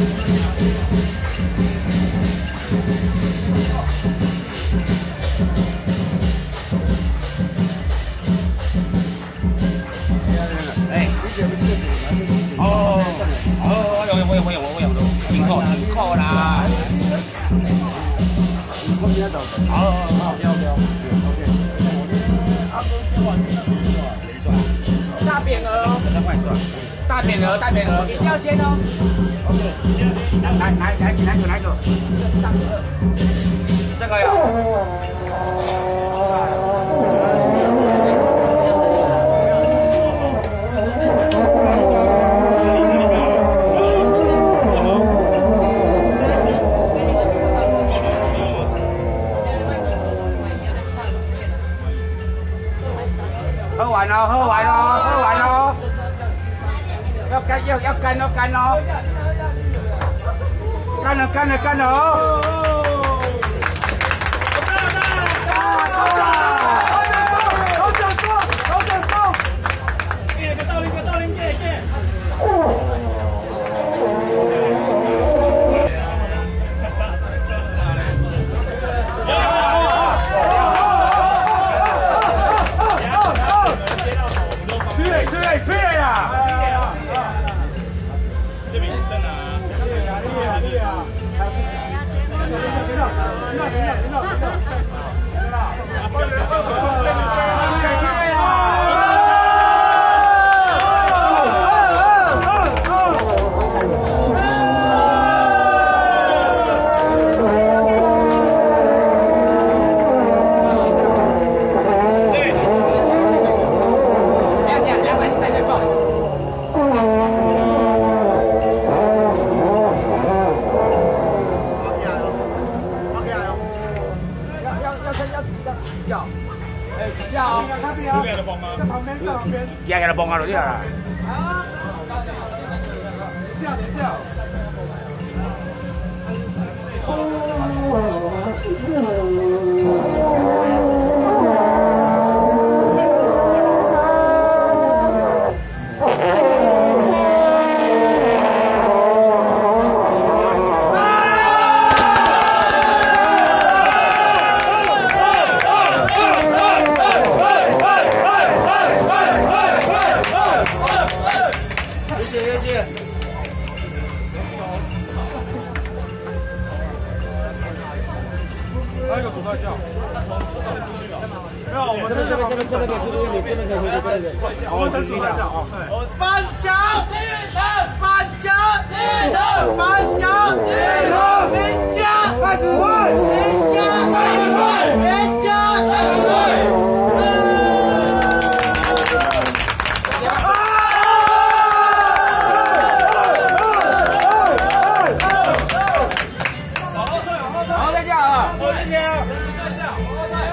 扣啦。好，大匾额哦，大匾额，一定要先哦。来走，这个呀。喝完了，要干哦，干了哦！退了呀！这边在哪？也给他帮啊，就对了。等一下。谢谢。还有一个主帅叫，没有，我们这边可以，我们等主帅叫啊。板桥第一等，板桥第一等，板桥第一等，名家开始会，名家开始会，名家开始会。好，再叫啊！